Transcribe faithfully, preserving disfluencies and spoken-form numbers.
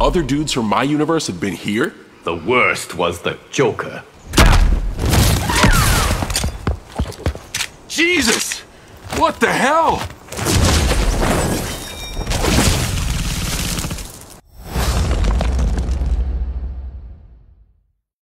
other dudes from my universe had been here? The worst was the Joker. Jesus! What the hell?